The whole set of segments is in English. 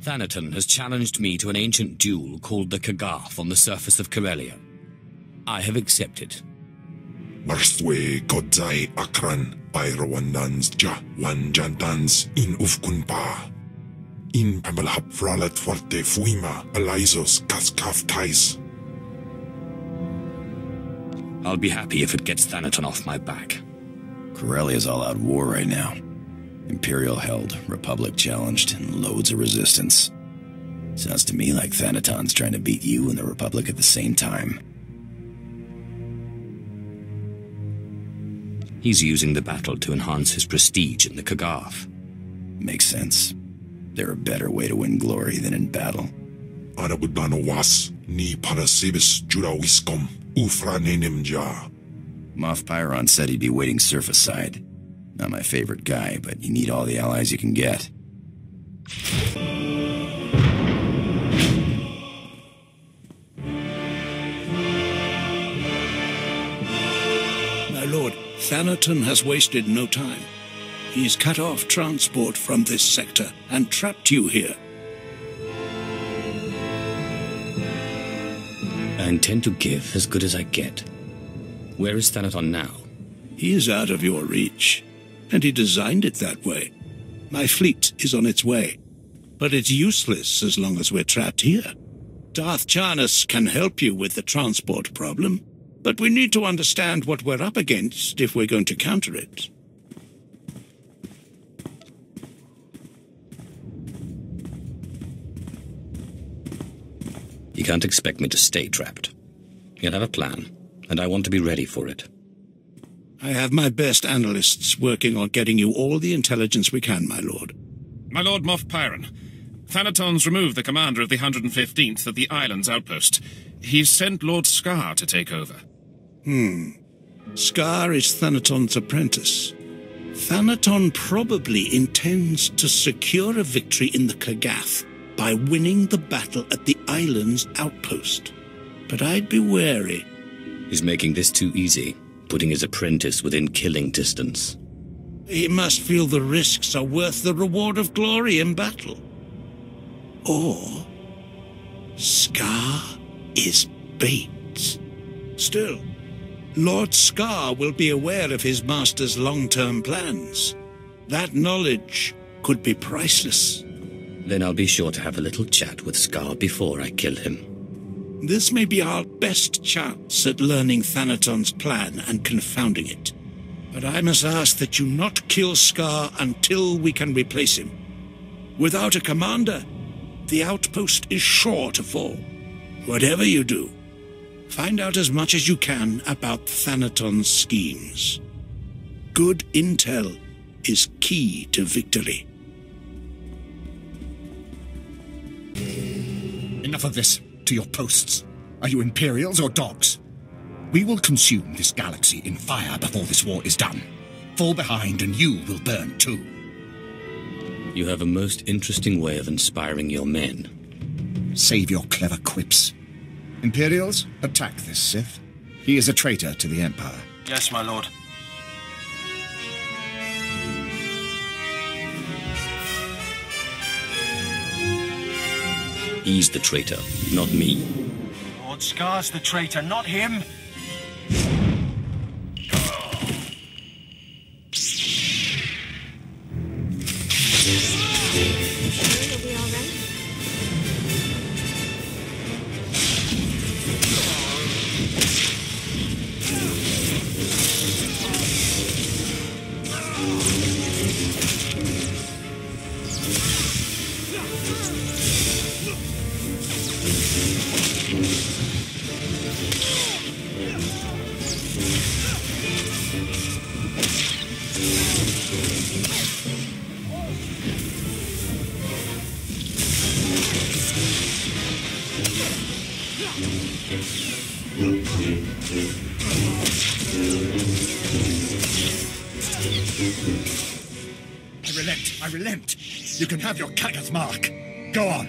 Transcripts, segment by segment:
Thanaton has challenged me to an ancient duel called the Kagath on the surface of Corellia. I have accepted. Marstwe Kodzai Akran Pyrawandans Ja Wanjantans in Ufkunpa. In Pamalhap Fralat Forte Fuima Alizos Kaskaf Tais. I'll be happy if it gets Thanaton off my back. Corellia's all out war right now. Imperial held, Republic challenged, and loads of resistance. Sounds to me like Thanaton's trying to beat you and the Republic at the same time. He's using the battle to enhance his prestige in the Kagath. Makes sense. There's a better way to win glory than in battle. Anabudano was ni parasibis Jurawiskom Ufranenemja. Moff Pyron said he'd be waiting surface side. Not my favorite guy, but you need all the allies you can get. My lord, Thanaton has wasted no time. He's cut off transport from this sector and trapped you here. I intend to give as good as I get. Where is Thanaton now? He is out of your reach, and he designed it that way. My fleet is on its way, but it's useless as long as we're trapped here. Darth Charnas can help you with the transport problem, but we need to understand what we're up against if we're going to counter it. You can't expect me to stay trapped. You'll have a plan, and I want to be ready for it. I have my best analysts working on getting you all the intelligence we can, my lord. My lord Moff Pyron, Thanaton's removed the commander of the 115th at the island's outpost. He's sent Lord Scar to take over. Scar is Thanaton's apprentice. Thanaton probably intends to secure a victory in the Kagath by winning the battle at the island's outpost. But I'd be wary. He's making this too easy, putting his apprentice within killing distance. He must feel the risks are worth the reward of glory in battle. Or Scar is bait. Still, Lord Scar will be aware of his master's long-term plans. That knowledge could be priceless. Then I'll be sure to have a little chat with Scar before I kill him. This may be our best chance at learning Thanaton's plan and confounding it. But I must ask that you not kill Scar until we can replace him. Without a commander, the outpost is sure to fall. Whatever you do, find out as much as you can about Thanaton's schemes. Good intel is key to victory. Enough of this. To your posts. Are you Imperials or dogs? We will consume this galaxy in fire before this war is done. Fall behind and you will burn too. You have a most interesting way of inspiring your men. Save your clever quips. Imperials, attack this Sith. He is a traitor to the Empire. Yes, my lord. He's the traitor, not me. Lord Scar's the traitor, not him. I relent. You can have your Kagath mark. Go on.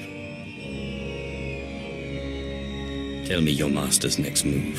Tell me your master's next move.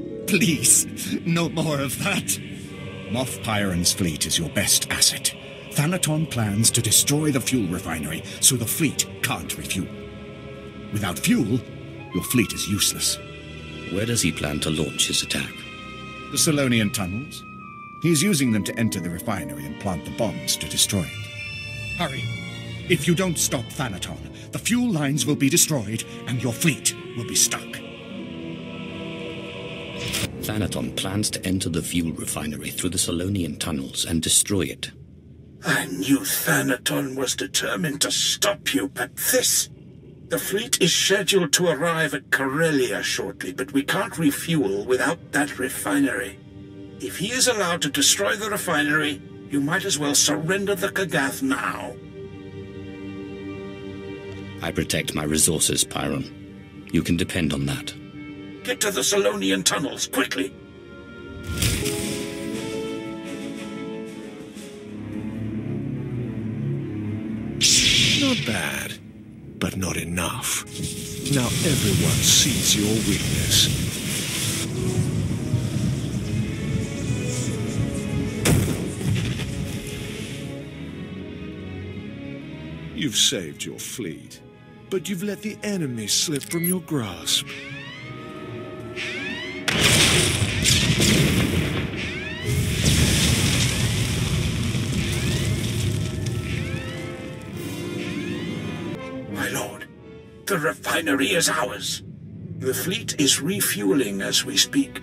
Please, no more of that. Moff Pyron's fleet is your best asset. Thanaton plans to destroy the fuel refinery so the fleet can't refuel. Without fuel, your fleet is useless. Where does he plan to launch his attack? The Solonian tunnels. He's using them to enter the refinery and plant the bombs to destroy it. Hurry. If you don't stop Thanaton, the fuel lines will be destroyed and your fleet will be stuck. Thanaton plans to enter the fuel refinery through the Solonian tunnels and destroy it. I knew Thanaton was determined to stop you, but this... The fleet is scheduled to arrive at Corellia shortly, but we can't refuel without that refinery. If he is allowed to destroy the refinery, you might as well surrender the Kagath now. I protect my resources, Pyron. You can depend on that. Get to the Solonian tunnels, quickly! Not bad, but not enough. Now everyone sees your weakness. You've saved your fleet, but you've let the enemy slip from your grasp. My lord, the refinery is ours. The fleet is refueling as we speak.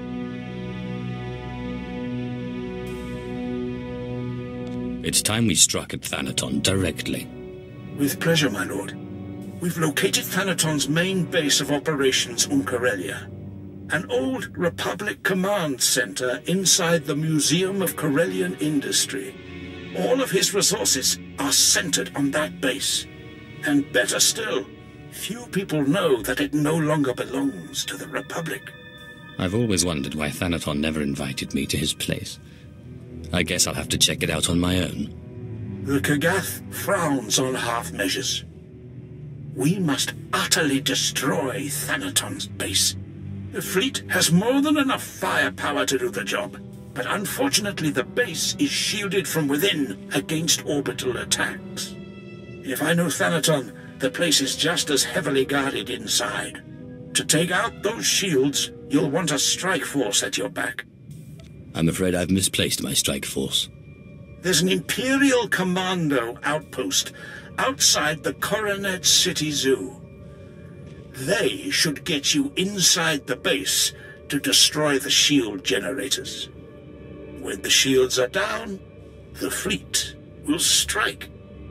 It's time we struck at Thanaton directly. With pleasure, my lord. We've located Thanaton's main base of operations on Corellia. An old Republic command center inside the Museum of Corellian Industry. All of his resources are centered on that base. And better still, few people know that it no longer belongs to the Republic. I've always wondered why Thanaton never invited me to his place. I guess I'll have to check it out on my own. The Kagath frowns on half-measures. We must utterly destroy Thanaton's base. The fleet has more than enough firepower to do the job, but unfortunately the base is shielded from within against orbital attacks. If I know Thanaton, the place is just as heavily guarded inside. To take out those shields, you'll want a strike force at your back. I'm afraid I've misplaced my strike force. There's an Imperial Commando outpost outside the Coronet City Zoo. They should get you inside the base to destroy the shield generators. When the shields are down, the fleet will strike.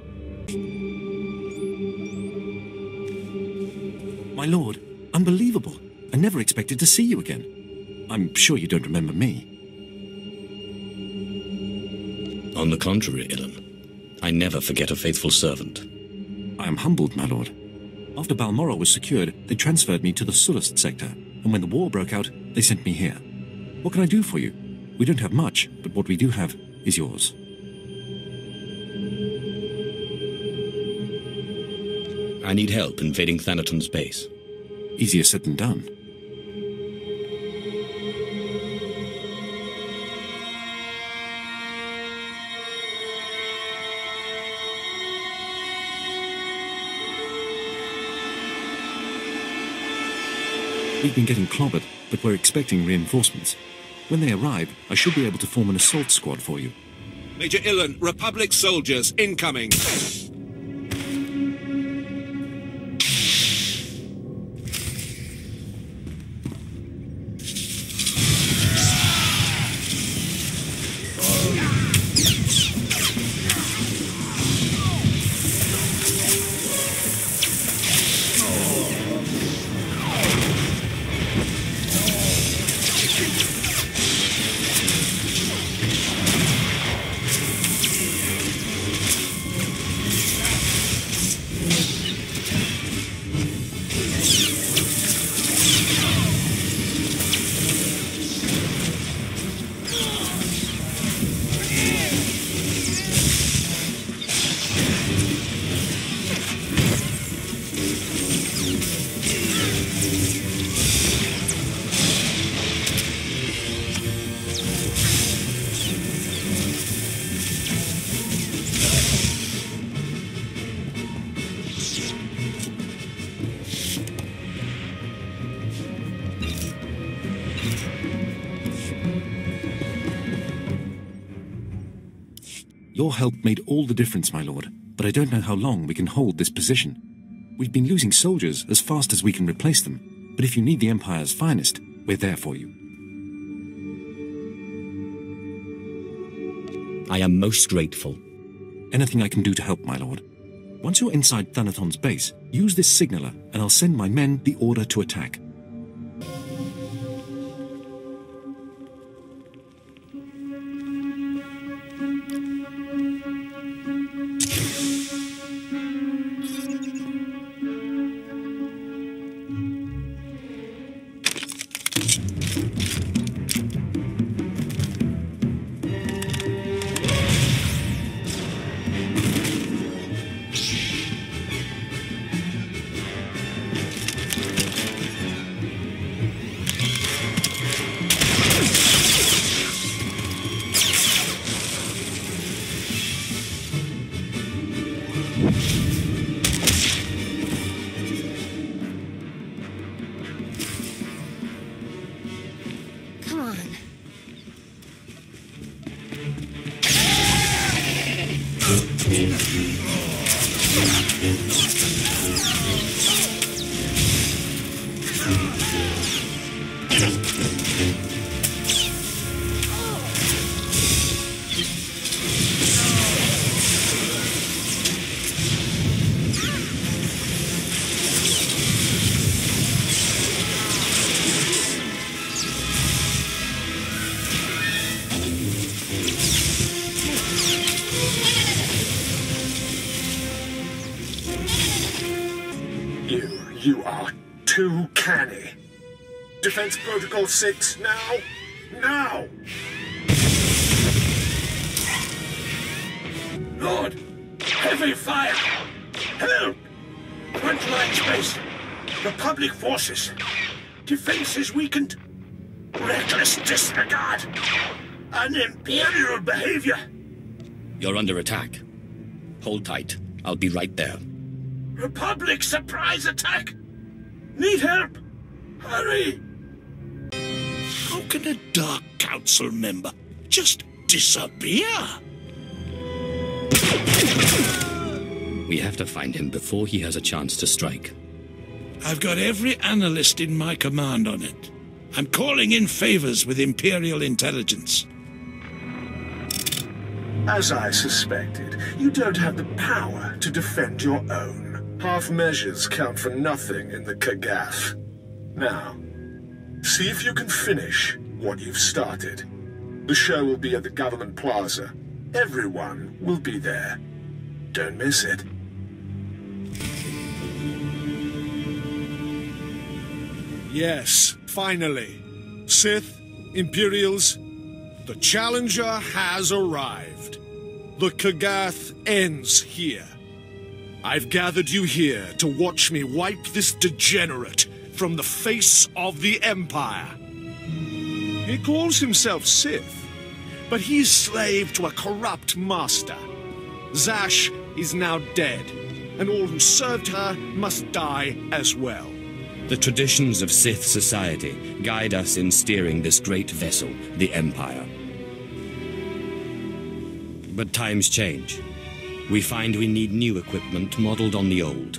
My lord, unbelievable. I never expected to see you again. I'm sure you don't remember me. On the contrary, Illan. I never forget a faithful servant. I am humbled, my lord. After Balmoral was secured, they transferred me to the Sullust sector, and when the war broke out, they sent me here. What can I do for you? We don't have much, but what we do have is yours. I need help invading Thanaton's base. Easier said than done. We've been getting clobbered, but we're expecting reinforcements. When they arrive, I should be able to form an assault squad for you. Major Illan, Republic soldiers incoming. Your help made all the difference, my lord, but I don't know how long we can hold this position. We've been losing soldiers as fast as we can replace them, but if you need the Empire's finest, we're there for you. I am most grateful. Anything I can do to help, my lord. Once you're inside Thanaton's base, use this signaler, and I'll send my men the order to attack. You are too canny. Defense Protocol 6, now! Now! Lord! Heavy fire! Help! Frontline space! Republic forces! Defense is weakened! Reckless disregard! An Imperial behavior! You're under attack. Hold tight. I'll be right there. Republic surprise attack! Need help! Hurry! How can a Dark Council member just disappear? We have to find him before he has a chance to strike. I've got every analyst in my command on it. I'm calling in favors with Imperial intelligence. As I suspected, you don't have the power to defend your own. Half measures count for nothing in the Kagath. Now, see if you can finish what you've started. The show will be at the Government Plaza. Everyone will be there. Don't miss it. Yes, finally. Sith, Imperials, the Challenger has arrived. The Kagath ends here. I've gathered you here to watch me wipe this degenerate from the face of the Empire. He calls himself Sith, but he's slave to a corrupt master. Zash is now dead, and all who served her must die as well. The traditions of Sith society guide us in steering this great vessel, the Empire. But times change. We find we need new equipment modeled on the old.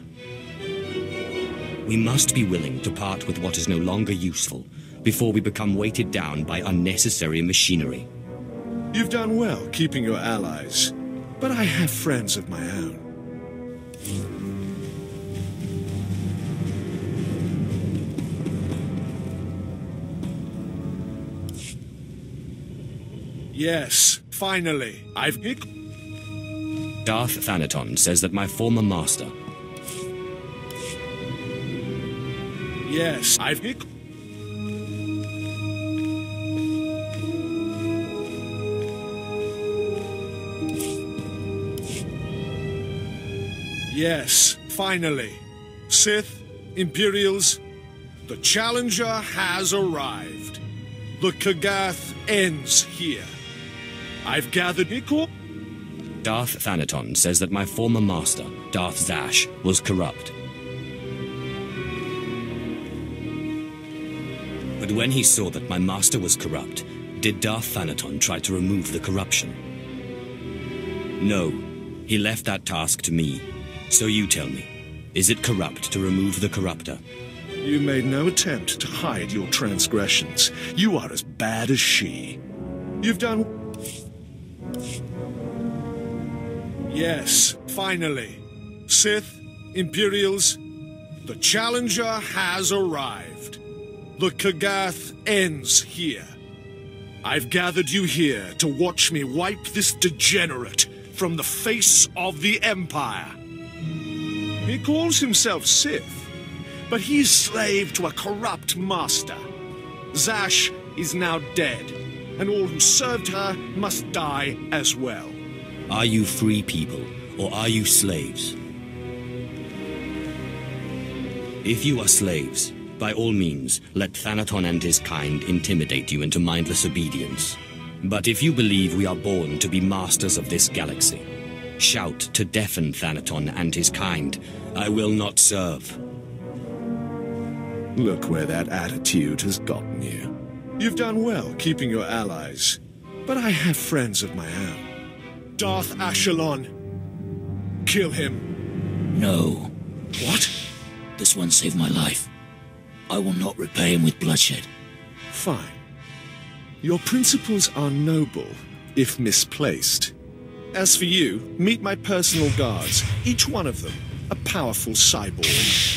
We must be willing to part with what is no longer useful before we become weighted down by unnecessary machinery. You've done well keeping your allies, but I have friends of my own. Yes, finally, I've... Darth Thanaton says that my former master... Yes, I've... Yes, finally. Sith, Imperials, the Challenger has arrived. The Kagath ends here. I've gathered equal... Darth Thanaton says that my former master, Darth Zash, was corrupt. But when he saw that my master was corrupt, did Darth Thanaton try to remove the corruption? No. He left that task to me. So you tell me, is it corrupt to remove the corruptor? You made no attempt to hide your transgressions. You are as bad as she. You've done... Yes, finally. Sith, Imperials, the Challenger has arrived. The Kagath ends here. I've gathered you here to watch me wipe this degenerate from the face of the Empire. He calls himself Sith, but he's slave to a corrupt master. Zash is now dead, and all who served her must die as well. Are you free people, or are you slaves? If you are slaves, by all means, let Thanaton and his kind intimidate you into mindless obedience. But if you believe we are born to be masters of this galaxy, shout to deafen Thanaton and his kind. I will not serve. Look where that attitude has gotten you. You've done well keeping your allies, but I have friends of my own. Darth Ashalon. Kill him. No. What? This one saved my life. I will not repay him with bloodshed. Fine. Your principles are noble, if misplaced. As for you, meet my personal guards, each one of them a powerful cyborg.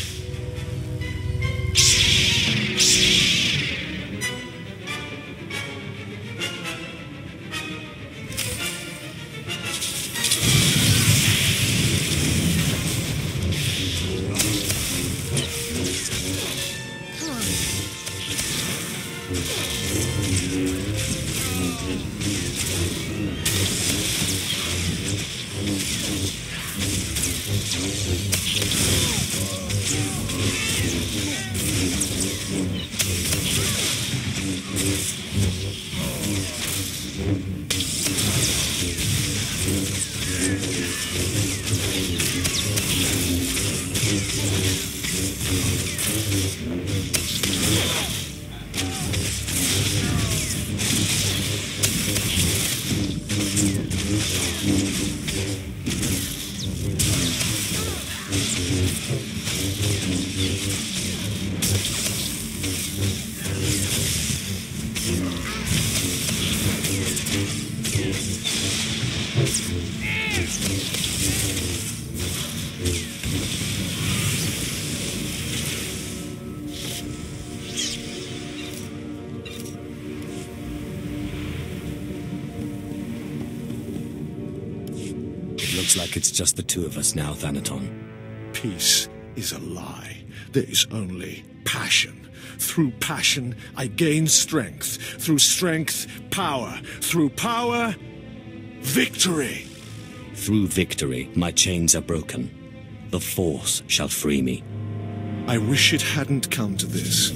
Looks like it's just the two of us now, Thanaton. Peace is a lie. There is only passion. Through passion, I gain strength. Through strength, power. Through power, victory. Through victory, my chains are broken. The Force shall free me. I wish it hadn't come to this.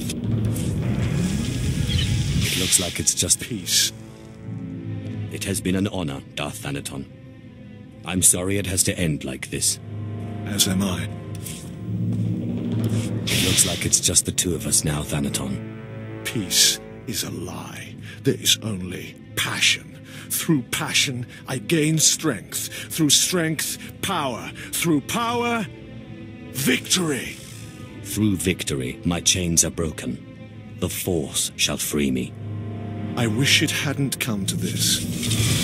It looks like it's just peace. It has been an honor, Darth Thanaton. I'm sorry it has to end like this. As am I. It looks like it's just the two of us now, Thanaton. Peace is a lie. There is only passion. Through passion, I gain strength. Through strength, power. Through power, victory. Through victory, my chains are broken. The Force shall free me. I wish it hadn't come to this.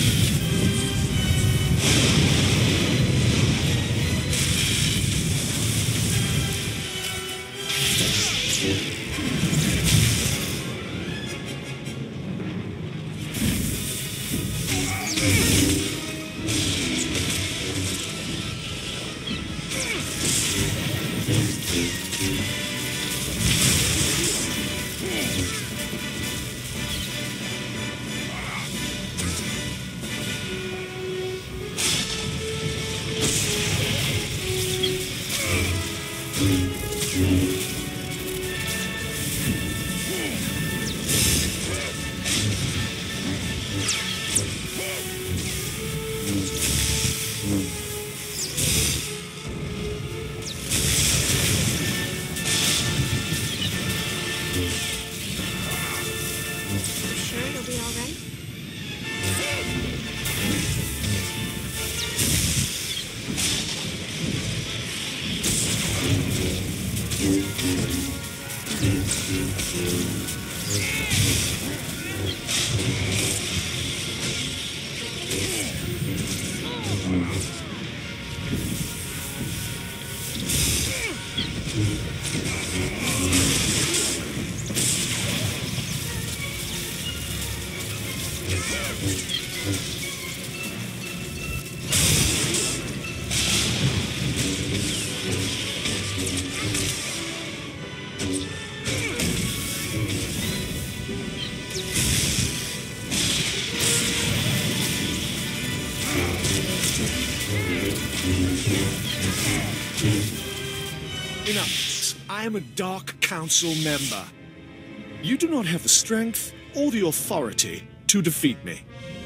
Enough. I am a Dark Council member. You do not have the strength or the authority to defeat me.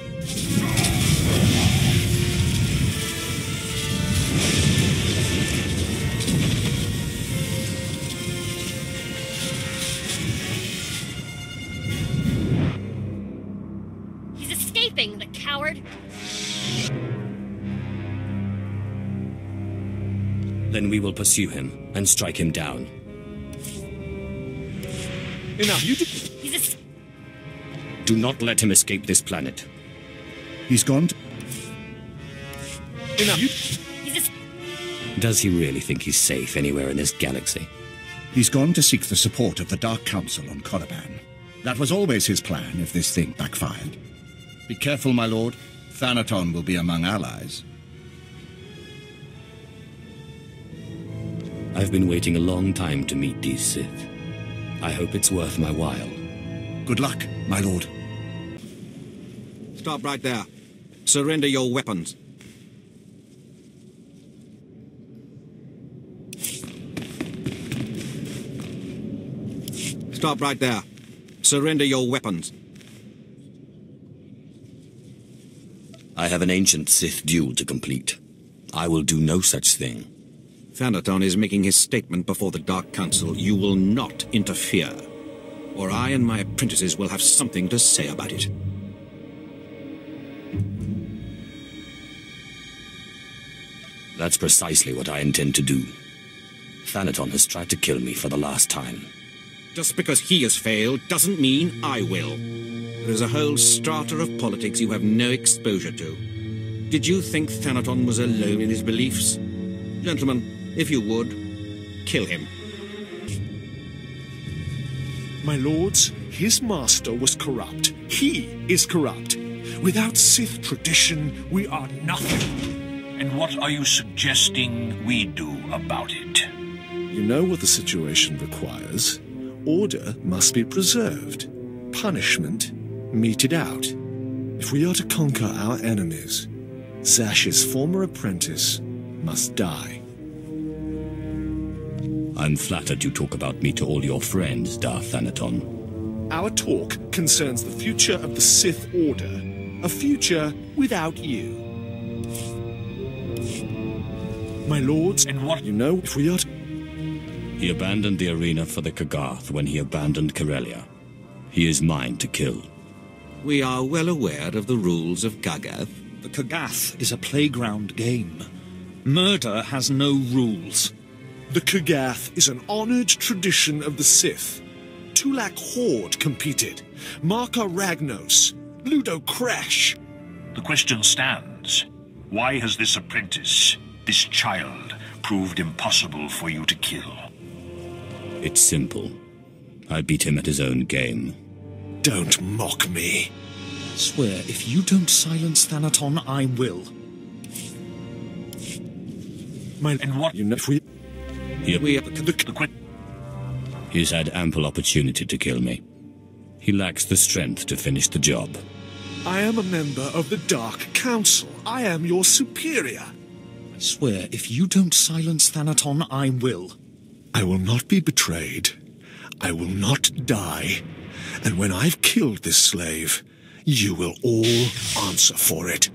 He's escaping, the coward! Then we will pursue him and strike him down. Enough. You Do not let him escape this planet. He's gone to... Enough. Does he really think he's safe anywhere in this galaxy? He's gone to seek the support of the Dark Council on Korriban. That was always his plan if this thing backfired. Be careful, my lord. Thanaton will be among allies. I've been waiting a long time to meet these Sith. I hope it's worth my while. Good luck, my lord. Stop right there. Surrender your weapons. Stop right there. Surrender your weapons. I have an ancient Sith duel to complete. I will do no such thing. Thanaton is making his statement before the Dark Council. You will not interfere, or I and my apprentices will have something to say about it. That's precisely what I intend to do. Thanaton has tried to kill me for the last time. Just because he has failed doesn't mean I will. There is a whole strata of politics you have no exposure to. Did you think Thanaton was alone in his beliefs? Gentlemen, if you would, kill him. My lords, his master was corrupt. He is corrupt. Without Sith tradition, we are nothing. And what are you suggesting we do about it? You know what the situation requires. Order must be preserved. Punishment meted out. If we are to conquer our enemies, Zash's former apprentice must die. I'm flattered you talk about me to all your friends, Darth Thanaton. Our talk concerns the future of the Sith Order. A future without you. My lords, and what? You know, if we are to... He abandoned the arena for the Kagath when he abandoned Corellia. He is mine to kill. We are well aware of the rules of Kagath. The Kagath is a playground game. Murder has no rules. The Kagath is an honored tradition of the Sith. Tulak Horde competed. Marka Ragnos. Ludo Crash. The question stands. Why has this apprentice, this child, proved impossible for you to kill? It's simple. I beat him at his own game. Don't mock me. Swear, if you don't silence Thanaton, I will. And what? You know, if we... He's had ample opportunity to kill me. He lacks the strength to finish the job. I am a member of the Dark Council. I am your superior. I swear, if you don't silence Thanaton, I will. I will not be betrayed. I will not die. And when I've killed this slave, you will all answer for it.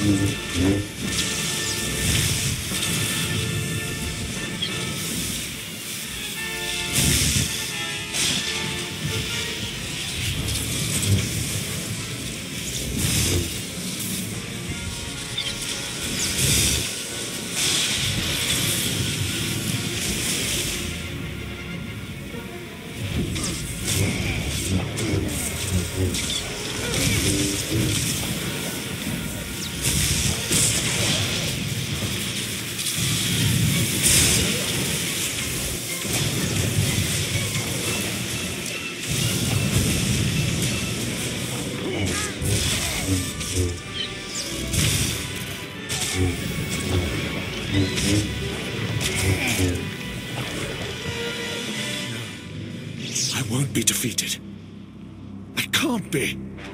I won't be defeated. I can't be.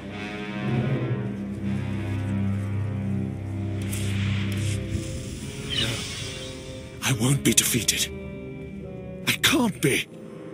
No. I won't be defeated. I can't be.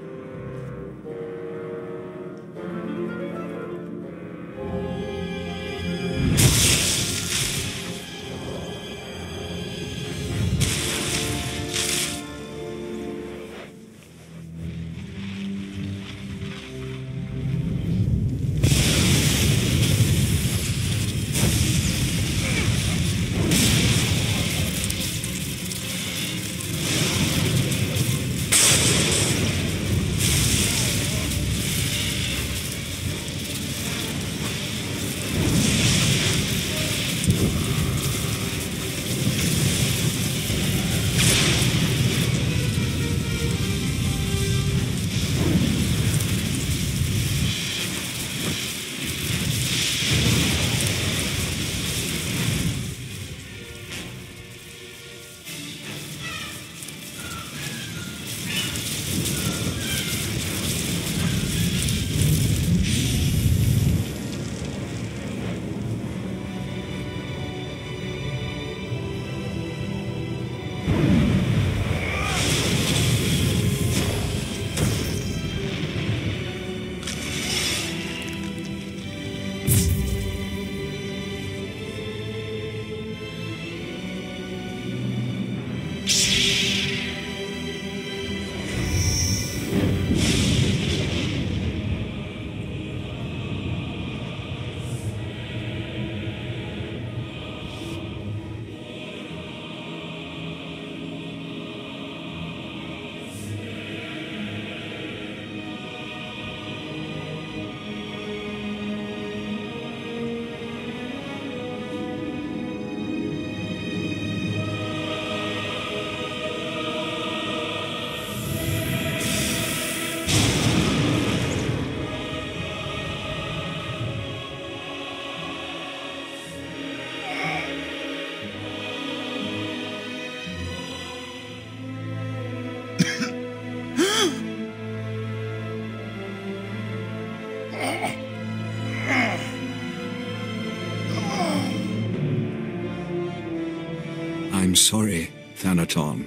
I'm sorry, Thanaton.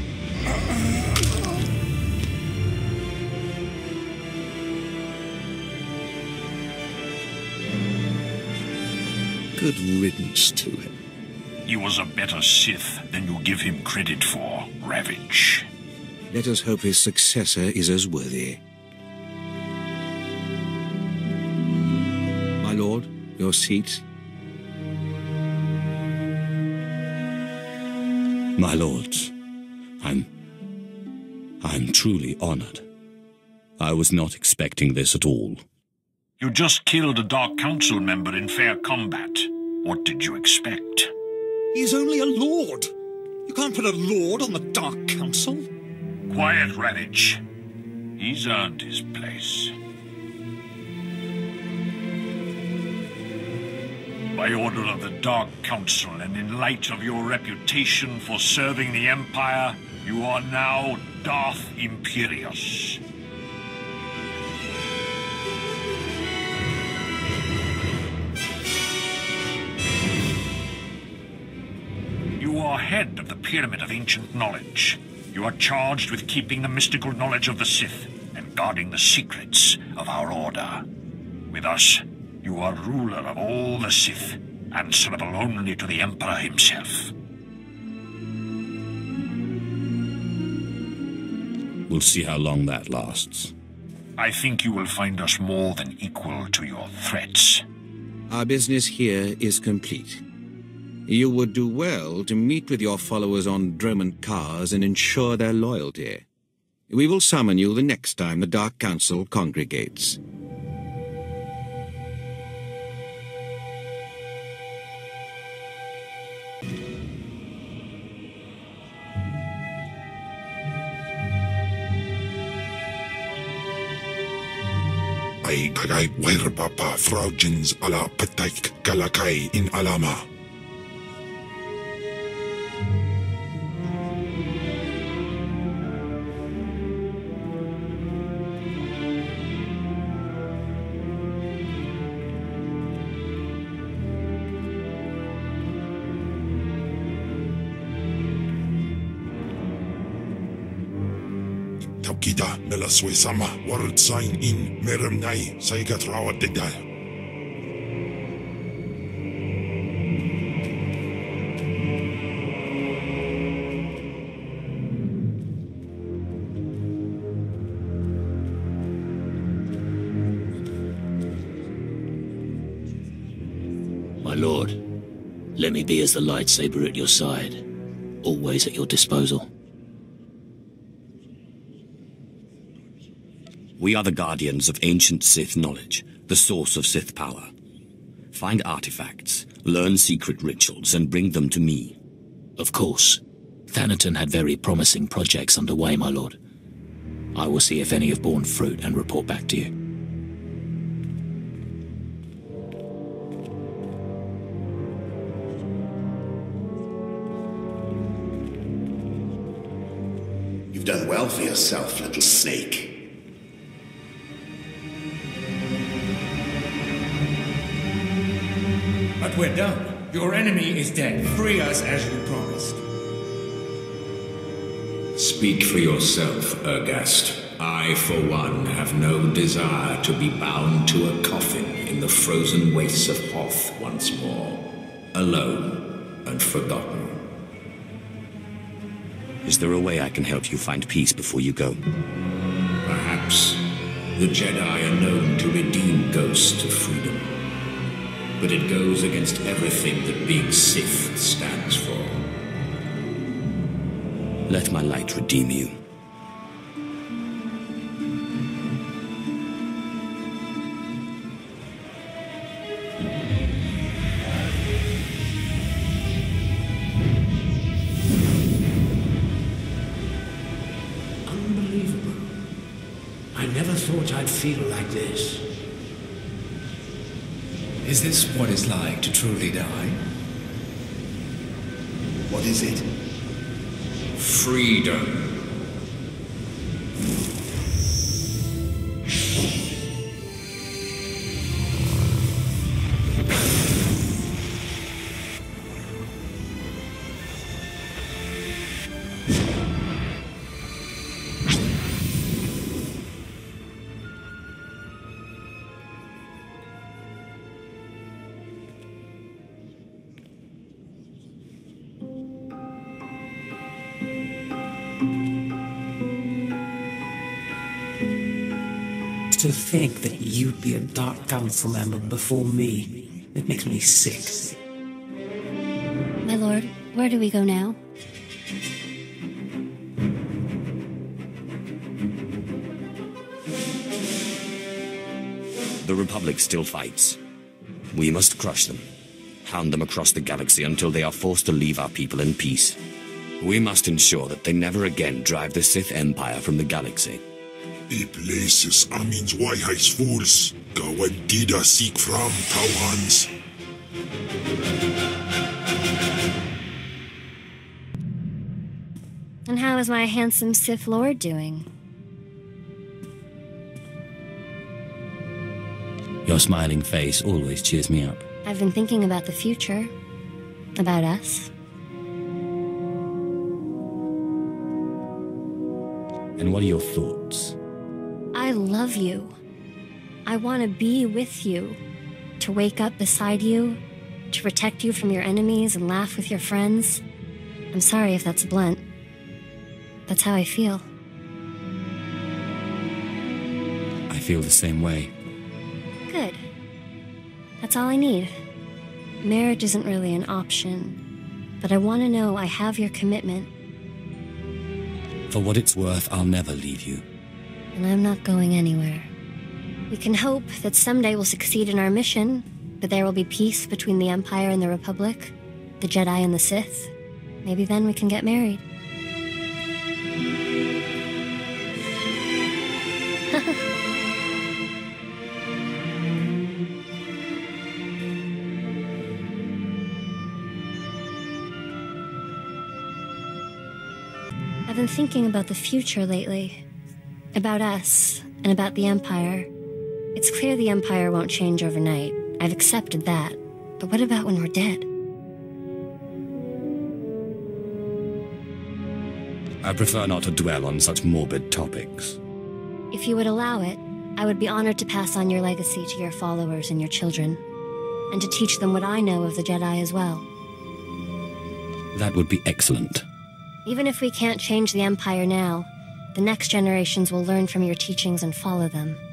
Good riddance to him. He was a better Sith than you give him credit for, Ravage. Let us hope his successor is as worthy. My lord, your seat. My lords, I'm truly honored. I was not expecting this at all. You just killed a Dark Council member in fair combat. What did you expect? He is only a lord. You can't put a lord on the Dark Council. Quiet, Ravage. He's earned his place. By order of the Dark Council, and in light of your reputation for serving the Empire, you are now Darth Imperius. You are head of the Pyramid of Ancient Knowledge. You are charged with keeping the mystical knowledge of the Sith and guarding the secrets of our order. With us, you are ruler of all the Sith, answerable only to the Emperor himself. We'll see how long that lasts. I think you will find us more than equal to your threats. Our business here is complete. You would do well to meet with your followers on Dromund Kars and ensure their loyalty. We will summon you the next time the Dark Council congregates. Ay kagay Wairpapa Fraujins ala Pataik Galakay in Alama. Kita melaswe sama word sign in merem nai saigat rawat degdal. My lord, let me be as the lightsaber at your side, always at your disposal. We are the guardians of ancient Sith knowledge, the source of Sith power. Find artifacts, learn secret rituals, and bring them to me. Of course. Thanaton had very promising projects underway, my lord. I will see if any have borne fruit and report back to you. You've done well for yourself, little snake. But we're done. Your enemy is dead. Free us as you promised. Speak for yourself, Ergast. I, for one, have no desire to be bound to a coffin in the frozen wastes of Hoth once more. Alone and forgotten. Is there a way I can help you find peace before you go? Perhaps. The Jedi are known to redeem ghosts to freedom. But it goes against everything that being Sith stands for. Let my light redeem you. Unbelievable. I never thought I'd feel like this. Is this what it's like to truly die? What is it? Freedom. To think that you'd be a Dark Council member before me, it makes me sick. My lord, where do we go now? The Republic still fights. We must crush them, hound them across the galaxy until they are forced to leave our people in peace. We must ensure that they never again drive the Sith Empire from the galaxy. I places amins why his fools gawan dida seek from Tauhans. And how is my handsome Sith Lord doing? Your smiling face always cheers me up. I've been thinking about the future. About us. And what are your thoughts? I love you. I want to be with you. To wake up beside you. To protect you from your enemies and laugh with your friends? I'm sorry if that's blunt. That's how I feel. I feel the same way. Good. That's all I need. Marriage isn't really an option, but I want to know I have your commitment. For what it's worth, I'll never leave you. And I'm not going anywhere. We can hope that someday we'll succeed in our mission, that there will be peace between the Empire and the Republic, the Jedi and the Sith. Maybe then we can get married. I've been thinking about the future lately. About us, and about the Empire. It's clear the Empire won't change overnight. I've accepted that. But what about when we're dead? I prefer not to dwell on such morbid topics. If you would allow it, I would be honored to pass on your legacy to your followers and your children, and to teach them what I know of the Jedi as well. That would be excellent. Even if we can't change the Empire now, the next generations will learn from your teachings and follow them.